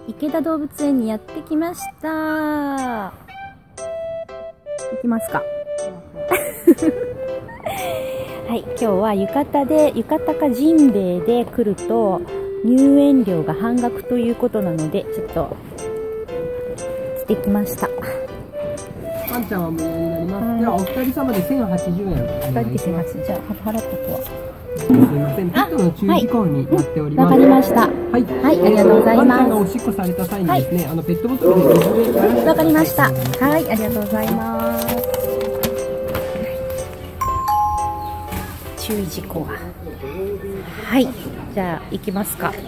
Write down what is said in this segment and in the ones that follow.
池田動物園にやってきました。行きますか。はい、今日は浴衣かジンベエで来ると入園料が半額ということなので、ちょっと着てきました。 ワンちゃんは無料になります。ではお二人様で1080円。 2人で1080円。じゃあ払っとくわ。 すみません、ペットの注意事項になっております。 わかりました。はい、ありがとうございます。 ワンちゃんがおしっこされた際にですね、ペットボトルで水で流して。 わかりました。はい、ありがとうございます。注意事項は。はい、じゃあ行きますか。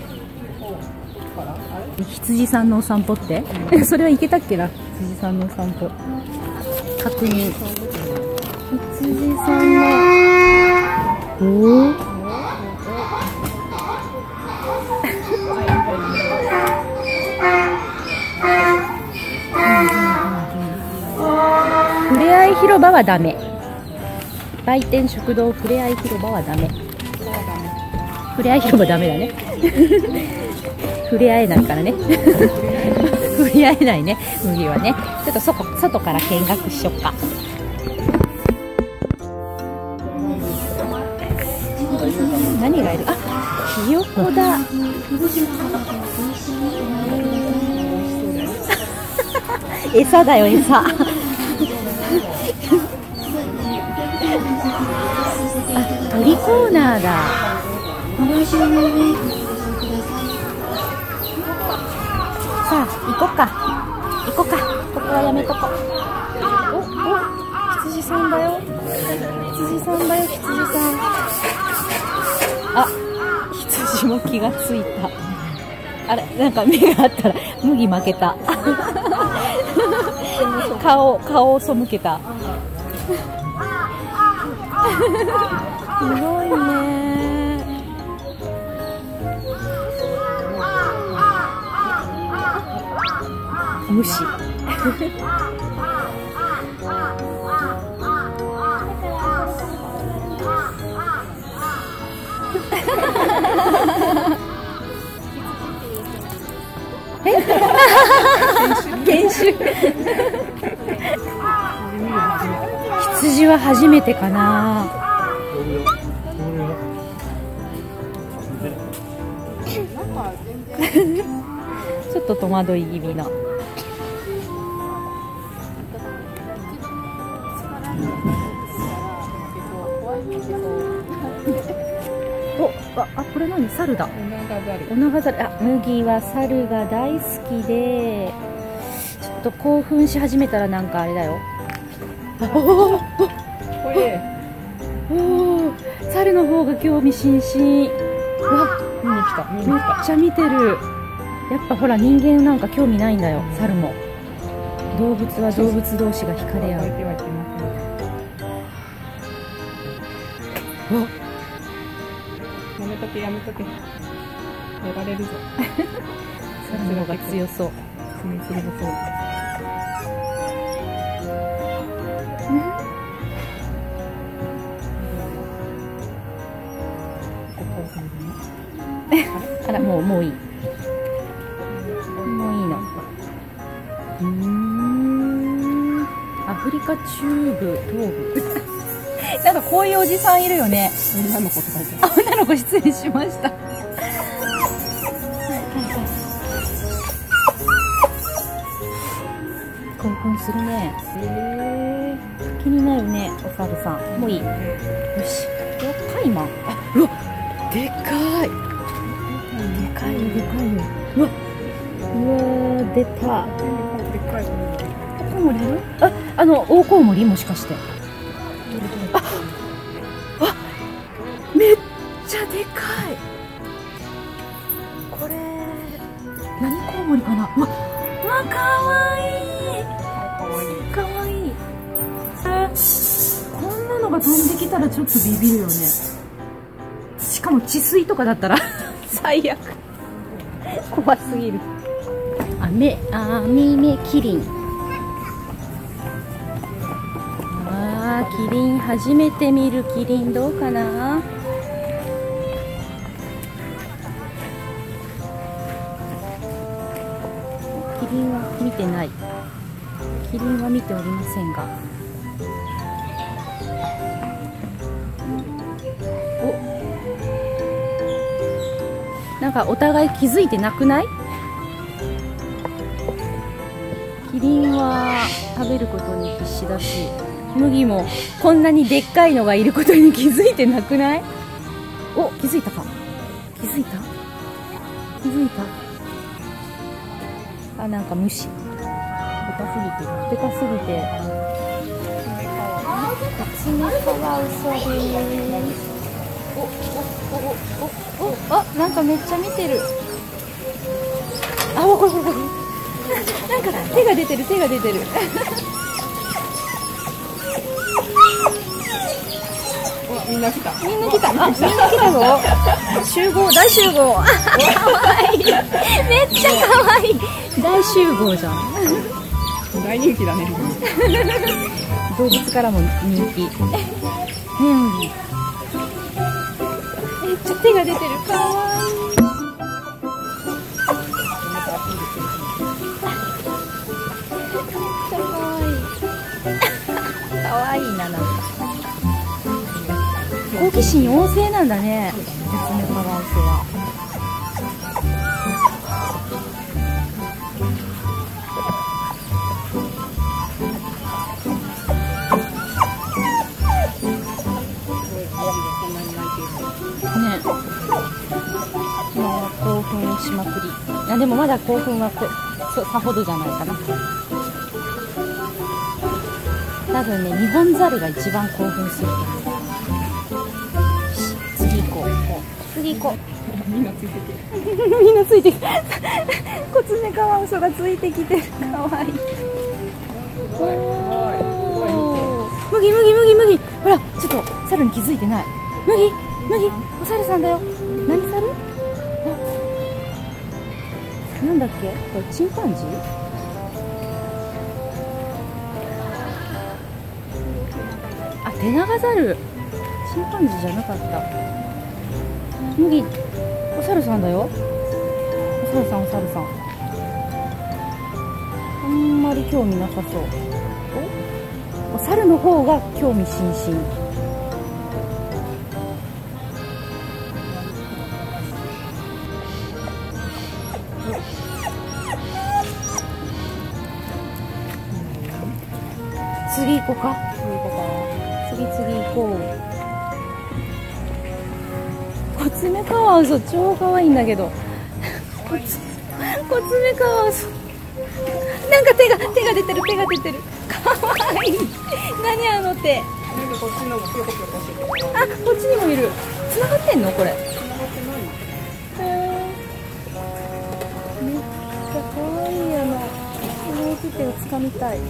羊さんのお散歩ってそれはいけたっけな。羊さんのお散歩確認。羊さんのふれあい広場はダメ。売店食堂ふれあい広場はダメ。ふれあい広場ダメだね。触れ合えないからね。触れ合えないね、麦はね。ちょっと外から見学しよっか。何がいる？あ、ひよこだ。餌だよ、餌。あ、鳥コーナーだ。さあ、行こうか。ここはやめとこう。羊さんだよ。羊さん。あ、羊も気がついた。あれ、なんか目があったら、麦負けた。顔を背けた。すごいね。無視。研修。羊は初めてかな。ちょっと戸惑い気味な。これ何？猿だ。オナガザル。あ、麦は猿が大好きで、ちょっと興奮し始めたらなんかあれだよ。猿の方が興味津々。見に来た。めっちゃ見てる。やっぱほら、人間なんか興味ないんだよ、猿も。動物は動物同士が惹かれ合う。 やめとけ。やられるぞ。 猿の方が強そう。あら、もういい。もういいの。アフリカ中部、東部。なんかこういうおじさんいるよね。 女の子って書いてあ、女の子失礼しました。興奮するね。気になるね、お猿さん。もういい。よし。カイマン。あ、うわ、でかい。でかいよ。うわ、出た。コウモリいる？あ、大コウモリもしかして。めっちゃでかい。これ何コウモリかな。かわいい。こんなのが飛んできたらちょっとビビるよね。しかも治水とかだったら最悪。怖すぎる。アミメキリン。キリン初めて見る。キリンどうかな。 リンは見てない。キリンは見ておりませんが。お、なんかお互い気づいてなくない？キリンは食べることに必死だし、麦もこんなにでっかいのがいることに気づいてなくない？お、気づいたか？気づいた？気づいた？あ、なんか虫。でかすぎて。コツメカワウソです。あ、なんかめっちゃ見てる。あ、これ。なんか手が出てる。 みんな来た。 みんな来たぞ。大集合。かわいい。めっちゃかわいい。大集合じゃん。 大人気だね。 動物からも人気。めっちゃ手が出てる。かわいい。かわいいな、なんか。好奇心旺盛なんだね、コツメカワウソは。ね、今は興奮しまくり。いやでもまだ興奮はさほどじゃないかな。多分ね、ニホンザルが一番興奮すると思う。次行こう。みんなついてきてコツメカワウソがついてきてる。かわいい。麦。ほら、ちょっと猿に気づいてない。麦、お猿さんだよ。何猿？なんだっけ？これチンパンジー？あ、テナガザル。チンパンジーじゃなかった。麦、お猿さんだよ。お猿さん。あんまり興味なさそう。お猿の方が興味津々。次行こうか。次行こう。コツメカワウソ超可愛いんだけど。コツメカワウソ。なんか手が出てる。可愛い。何あの手。 なんかこっちのもピヨピヨしてる。 あ、こっちにもいる。繋がってんのこれ。めっちゃ可愛いやな。この手を掴みたい。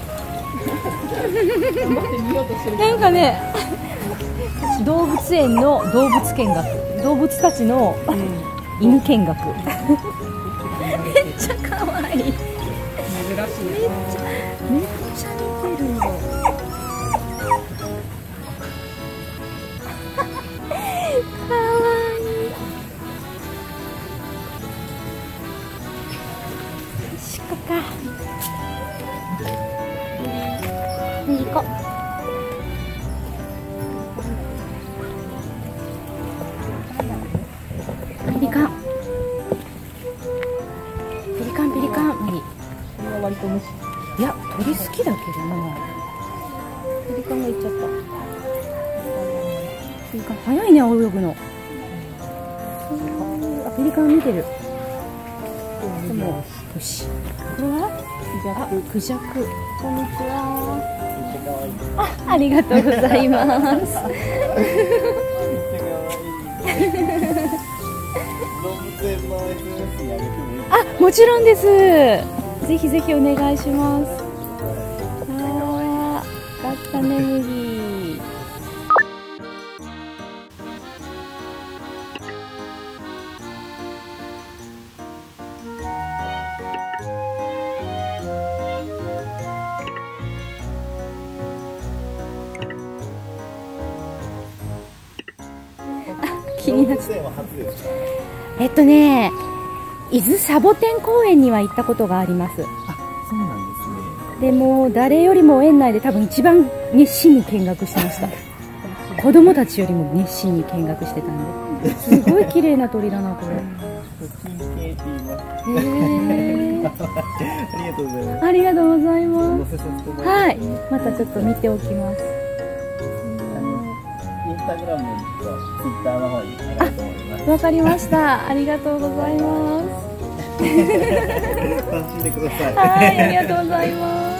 なんかね、動物園の動物見学、動物たちの、犬見学。めっちゃ可愛い。珍しい。めっちゃ似てるよ。可愛い。しこか。行こう。ペリカン。麦。 割と虫。 いや、鳥好きだけどな。ペリカンが行っちゃった。ペリカン早いね、泳ぐの。あ、ペリカン見てる。でも、よし。これは？クジャク。こんにちは。ありがとうございます。あ、もちろんです。ぜひぜひお願いします。ああ、かったね、麦。気になっちゃう。 伊豆サボテン公園には行ったことがあります。 あ、そうなんですね。 でも誰よりも園内で多分一番熱心に見学してました。子供たちよりも熱心に見学してたんで、すごい綺麗な鳥だなこれ。へえ。ありがとうございます。はい、またちょっと見ておきます。 インスタグラムとツイッターの方に上がると思います。 わかりました。ありがとうございます。 楽しんでください。 はい、ありがとうございます。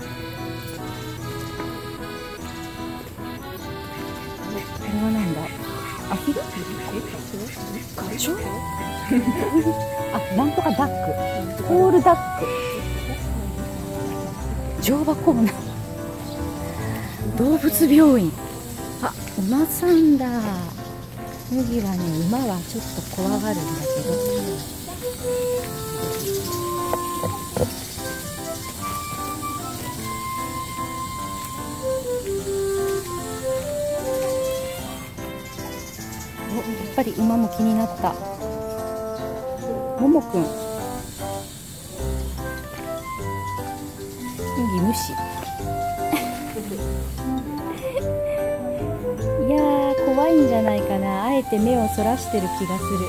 これはなんだ。アヒル？ガチョウ？あ、なんとかダック。ホールダック。乗馬コーナー。動物病院。あ、馬さんだ。麦はね、馬はちょっと怖がるんだけど。お、やっぱり馬も気になった。ももくん。麦無視。いやー、怖いんじゃないかな。あえて目をそらしてる気がする。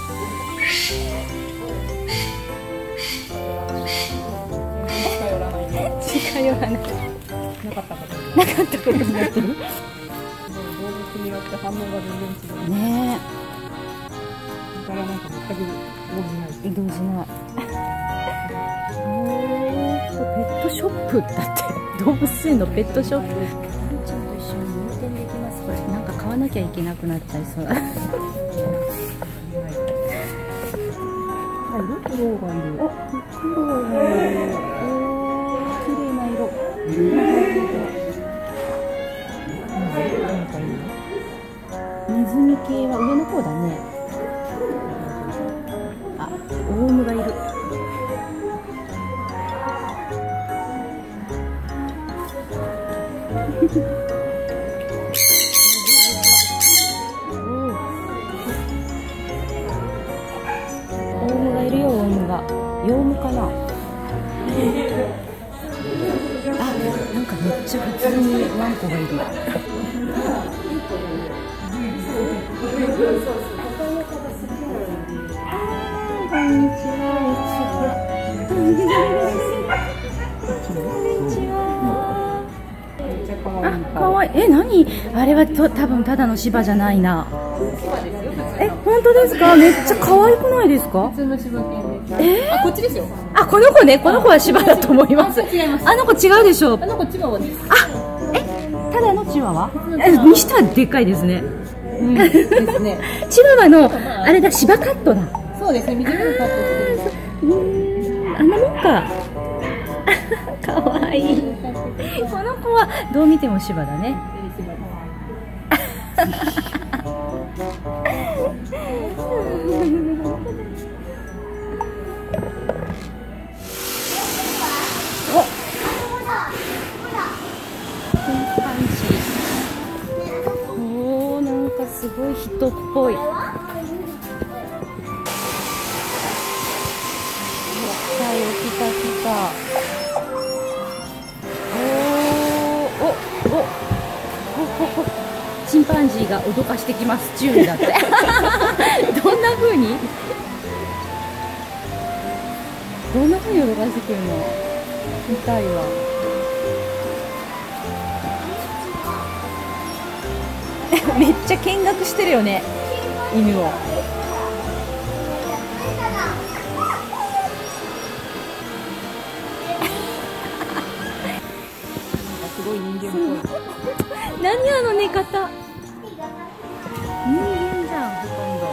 近寄らない。なかったことになってる。動物によって反応が全然違う。 ねだからなんか全くえ。動じない。ペットショップだって。動物園のペットショップ。ワンちゃんと一緒に入店できます。これなんか買わなきゃいけなくなっちゃいそうだ。 フクロウがいる。 お、フクロウがいる。綺麗な色。ネズミ系は上の方だね。あ、オウムがいる。オウムがいるよ、オウムが。ヨウムかな。あ、なんかめっちゃ普通にワンコがいる。こんにちは。こんにちは。あ、かわいい。え、何？あれは多分ただの芝じゃないな。え、本当ですか？めっちゃ可愛くないですか？ 普通の柴犬です。あ、こっちですよ。 あ、この子ね、この子は芝だと思います。 違います。 あの子違うでしょう。 あの子チワワです。 あ、ただのチワワ？にしてはでかいですね。 ですね。 チワワのあれだ、芝カットだ。 そうですね。短いカットしてる。 あんなもんか。かわいい。この子はどう見ても芝だね。おお、なんかすごい人っぽい。はい、来た来た。チンパンジーが脅かしてきます。注意だって。どんな風に脅かしてくるの？見たいわ。めっちゃ見学してるよね、犬を。 すごい人間っぽい。 何あの寝方。人間じゃん、ほとん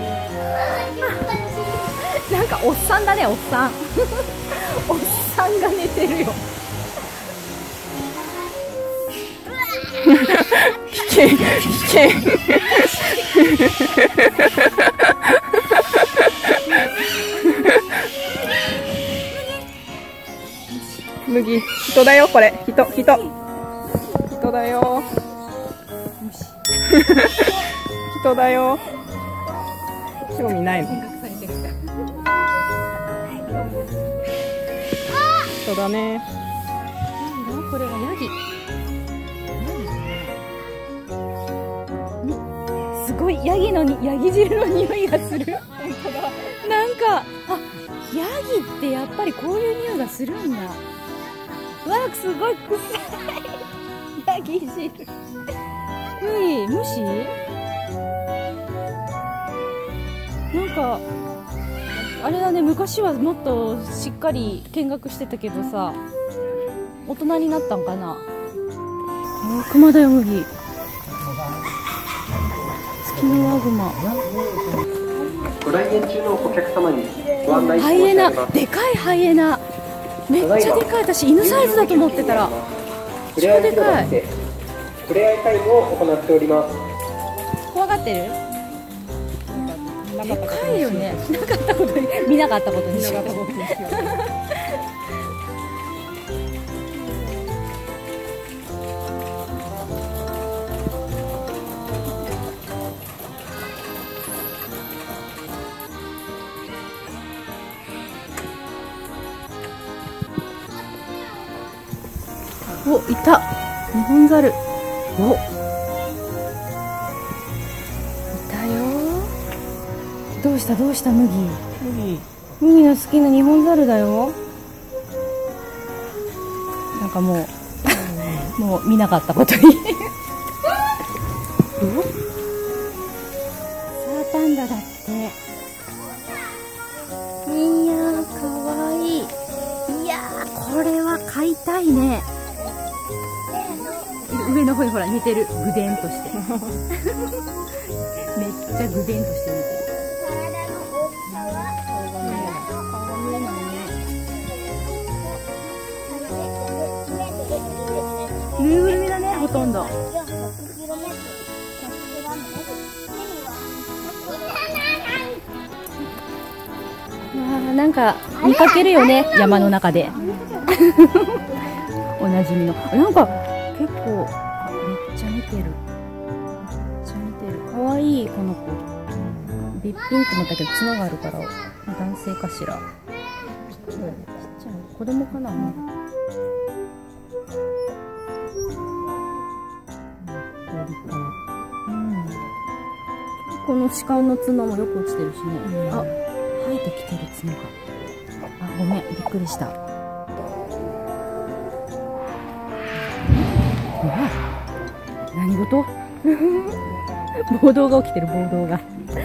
ど。なんかおっさんだね、おっさん。おっさんが寝てるよ。危険、危険。 麦、人だよ、これ。人だよ。人だよ。興味ないの？ そうだね。 なんだこれはヤギ。すごいヤギ汁の匂いがする。なんかヤギってやっぱりこういう匂いがするんだ。うわすごい臭い。ヤギ汁。無視？なんかあれだね、昔はもっとしっかり見学してたけどさ、大人になったんかな。熊だよ麦。月のワグマ。 ご来園中のお客様にご案内ハイエナ、でかいハイエナ。めっちゃでかい。私犬サイズだと思ってたら超でかい。 ふれあいタイムを行っております。 怖がってる？でかいよね。なかったことに見なかったことにしよう。お、いた。ニホンザル。お、いたよ。どうした麦。麦の好きなニホンザルだよ。なんかもう見なかったことに。さあパンダだって。いやーかわいい。いやーこれは買いたいね。上の方にほら似てる。ぐでんとして。めっちゃぐでんとして似てる。ぬいぐるみだね、ほとんど。なんか見かけるよね、山の中で。おなじみの。なんか結構めっちゃ似てる。かわいいこの子。べっぴんって思ったけど角があるから男性かしら。ちっちゃい子供かな。この鹿の角もよく落ちてるしね。あ、生えてきてる角が。あ、ごめん、びっくりした。何事？暴動が起きてる、暴動が。あ、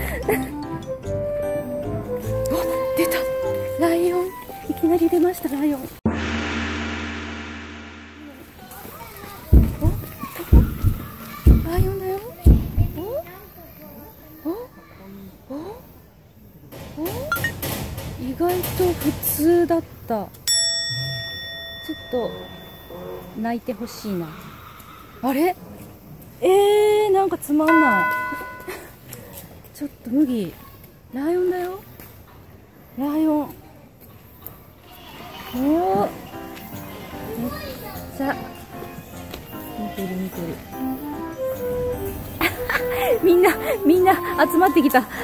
出た！ライオン。いきなり出ました、ライオン。ライオンだよ。意外と普通だった。ちょっと泣いてほしいな。あれ？なんかつまんない。ちょっと麦、ライオンだよ。ライオン。おお。めっちゃ見てる。みんな集まってきた。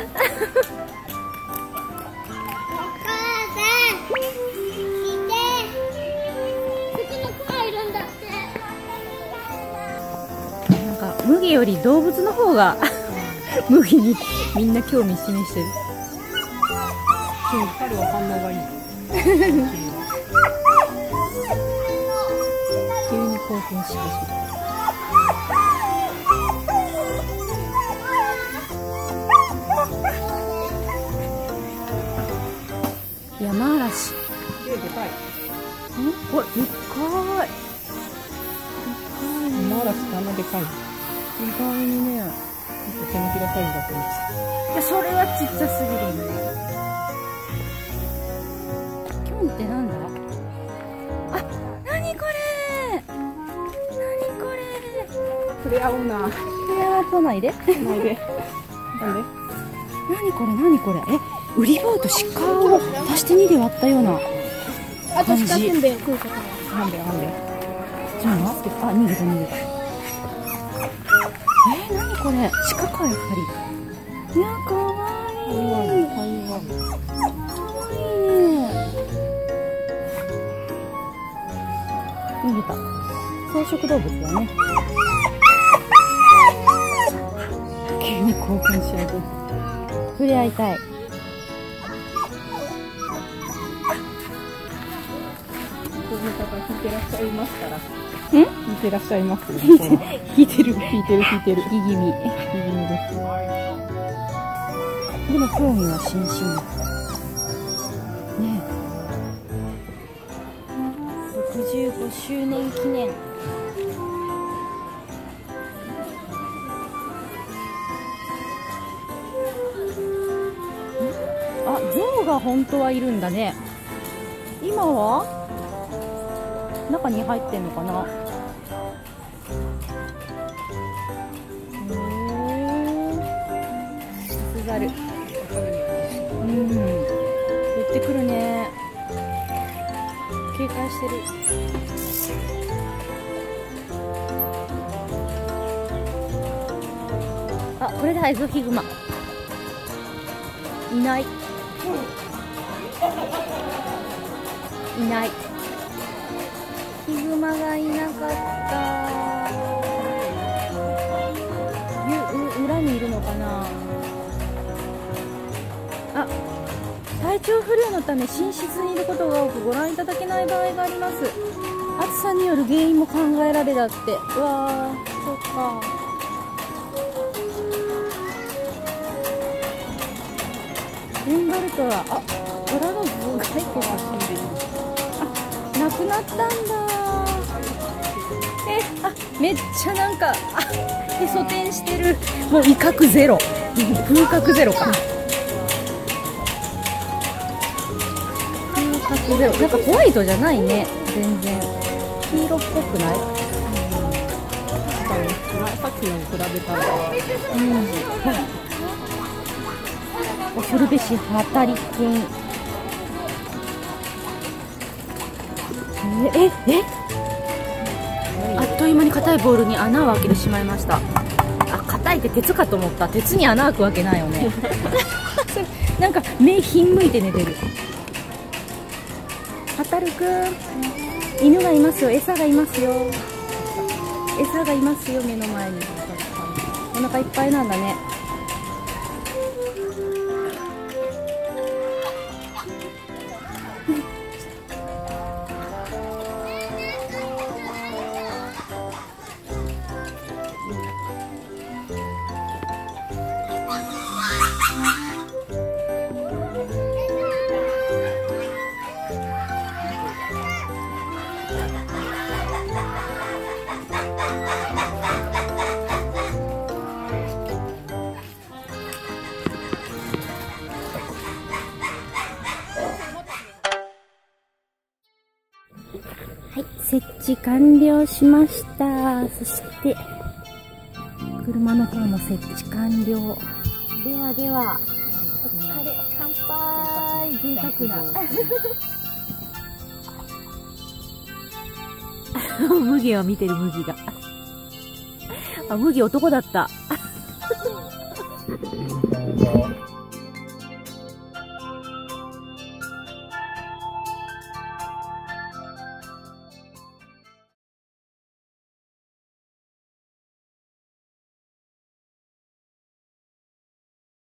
麦より動物の方が麦にみんな興味示してる。 彼は反応がいい。 急に興奮し始めた。山嵐。 でかい。 お、でっかい。 山嵐ってあんなでかい。 意外にね。 手のひらサイズだと思っていや、それはちっちゃすぎるね。キョンってなんだ？あ、なにこれ？ 触れ合おうな。 触れ合わないで。 なんで？ なにこれ？ウリ坊と鹿を足して2で割ったような感じ。なんで。じゃあ、逃げた。なにこれ？鹿か、やっぱり。いや、かわいい。かわいいね。 逃げた。草食動物だね。急に興奮しちゃう。触れ合いたい。 聞いてらっしゃいますから。 ん？ 聞いてらっしゃいます。 引いてる。 聞いてる。 引き気味。 いいです。 でも興味は津々。ねえ。65周年記念。あ、象が本当はいるんだね。今は中に入ってんのかな。スザル。寄ってくるね。警戒してる。あ、これだ、エゾヒグマ。いない。いない。ヒグマがいなかった。裏にいるのかな。あ、体調不良のため寝室にいることが多くご覧いただけない場合があります。暑さによる原因も考えられだって。うわー、そっか。ベンガルトラ、あ、トラの頭蓋骨が死んでいる。あ、亡くなったんだ。あ、めっちゃなんか、へそ天してる。もう威嚇ゼロ。風格ゼロか。風格ゼロ。なんかホワイトじゃないね。全然。黄色っぽくない？ さっきのに比べたら。 恐るべしハタリキン。あっという間に硬いボールに穴を開けてしまいました。あ、硬いって鉄かと思った。鉄に穴開くわけないよね。なんか目ひんむいて寝てる。ハタルくん、犬がいますよ。餌がいますよ。餌がいますよ、目の前に。お腹いっぱいなんだね。はい、設置完了しました。そして車の方も設置完了。ではでは、お疲れ、乾杯。贅沢な。麦を見てる、麦が。あ、麦男だった。